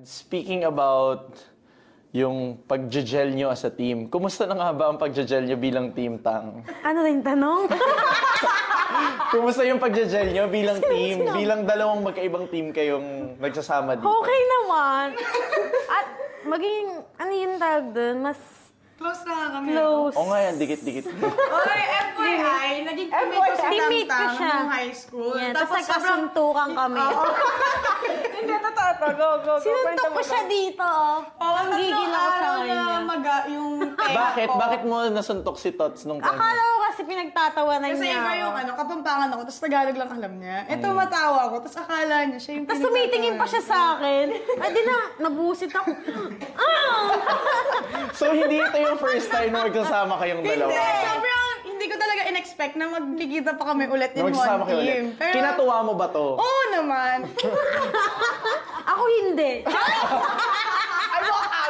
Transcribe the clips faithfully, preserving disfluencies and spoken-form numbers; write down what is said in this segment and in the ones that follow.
speaking about yung pag-gel nyo as a team, kumusta na nga ba ang pag-gel nyo bilang Team Tang? Ano na yung tanong? Kumusta yung pag-gel nyo bilang team? Bilang dalawang magkaibang team kayong nagsasama dito? Okay naman. At maging, ano yung tawag dun? Mas Close na nga kami. close. Oo nga yan, dikit-dikit. Oy, F Y I, naging teammate ko si Teammate ko Tang siya. Tang nung high school. Yan, tapos nagkasuntukan kami. Hindi, totoo to. Go, go, go. Sinuntok ko siya dito. Oh. Oo, Ang gigil ako sa na kanya. maga yung tenga Bakit? ko. Bakit mo nasuntok si Tots nung time? Akala ko kasi pinagtatawanan Kasi niya iba ako. yung ano, kapampangan ako, tapos Tagalog lang alam niya. Ito matawa ako, tapos akala niya siya yung Tapos tumitingin pa siya sa akin. Ay, di na, nabusit ako. Ah! So, hindi ito yung first time na magsasama kayong dalawa? Hindi, sobrang hindi ko talaga in-expect na magkikita pa kami ulit in Na magsasama one kayo ulit? team. Pero, Kinatuwa mo ba to? oo naman. Ako hindi. I walk out.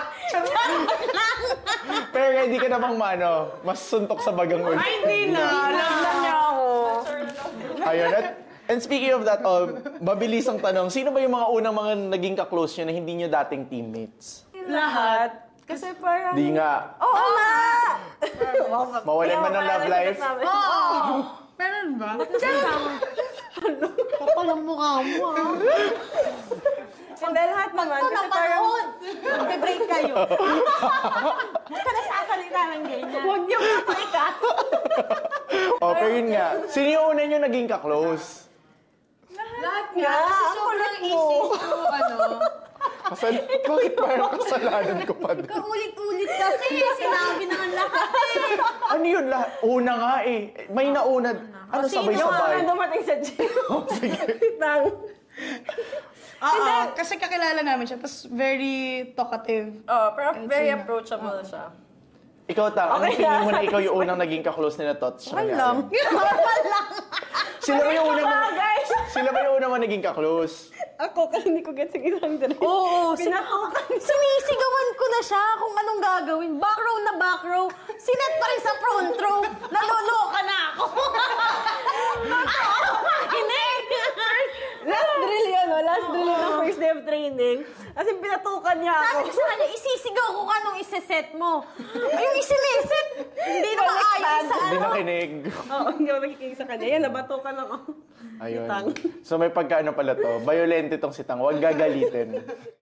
Pero hindi ka na bang maano, mas suntok sa bagang ulit? Ay, hindi na. Alam na niya ako. Ayun. At, and speaking of that, oh, mabilis ang tanong, sino ba yung mga unang mga naging ka-close nyo na hindi nyo dating teammates? Lahat. Kasi parang... Di nga. Oo nga! Mawalan man ng love life. Oo. Meron ba? Kapal ang mukha mo, ah. Hindi, lahat naman. Ito Kasi na parang, panahon. Magbe-break kayo. Huwag ka nagsasalita ng ganyan. huwag niyo mapaika. Oh, pero yun nga. Sino yung una nyo naging ka-close? Lahat nga. Kasi sobrang easy to, ano. Kasal Bakit parang kasalanan ko pa din? Kaulit-ulit kasi. Sinabi na ang lahat eh. Ano yun lahat? Una nga eh. May nauna. Ano Yung sabay-sabay? mga dumating sa gym. Oh, sige. Tang. Oo, kasi kakilala namin siya, tapos very talkative. Oh, pero very approachable siya. Ikaw, Ta, anong Okay, feeling mo na sabi ikaw yung unang naging ka-close nila Tots? Wala lang. Normal lang. Sila ba yung unang Ah, guys! Sila ba yung unang mga naging ka-close? Ako, kasi hindi ko gets yung isang direct. Oo, sinisigawan ko na siya kung anong gagawin. Back row na back row. Sinet pa rin sa front row. Naloloka na ako. Kinig! Last drill yun, no? Last drill yun ng first day of training. Kasi pinatukan niya ako. Sabi ko sa kanya, isisigaw ko ka nung isiset mo. Yung isiniset, hindi na maayon sa Hindi ano. nakinig. Oo, hindi ako nakikinig sa kanya. Yan, nabatukan ako. Ayun. Tang. So may pagkaano pala to. Violent itong si Tang. Huwag gagalitin.